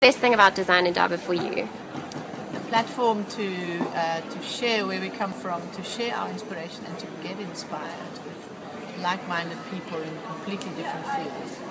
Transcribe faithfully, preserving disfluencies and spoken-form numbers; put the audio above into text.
Best thing about Design Indaba for you? A platform to uh, to share where we come from, to share our inspiration and to get inspired with like-minded people in completely different fields.